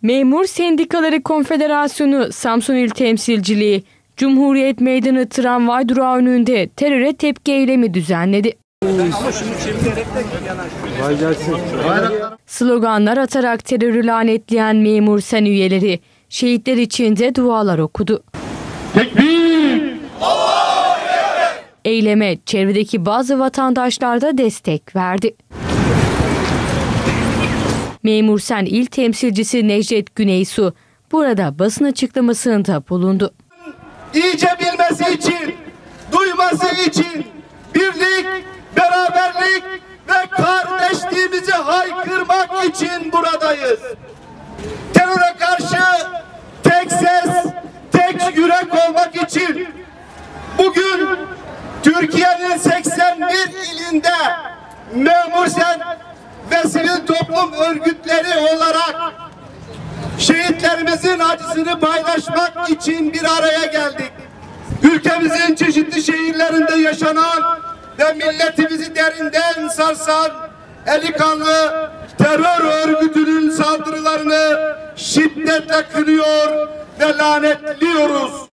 Memur Sendikaları Konfederasyonu Samsun İl Temsilciliği, Cumhuriyet Meydanı tramvay durağı önünde teröre tepki eylemi düzenledi. Sloganlar atarak terörü lanetleyen Memur Sen üyeleri, şehitler için de dualar okudu. Tekbir! Eyleme çevredeki bazı vatandaşlar da destek verdi. Memur Sen İl Temsilcisi Necdet Güneysu burada basın açıklamasında bulundu. İyice bilmesi için, duyması için birlik, beraberlik ve kardeşliğimizi haykırmak için buradayız. Teröre karşı tek ses, tek yürek olmak için bugün Türkiye'nin 81 ilinde Memur Sen ve sivil toplum örgütleri olarak şehitlerimizin acısını paylaşmak için bir araya geldik. Ülkemizin çeşitli şehirlerinde yaşanan ve milletimizi derinden sarsan eli kanlı terör örgütünün saldırılarını şiddetle kınıyor ve lanetliyoruz.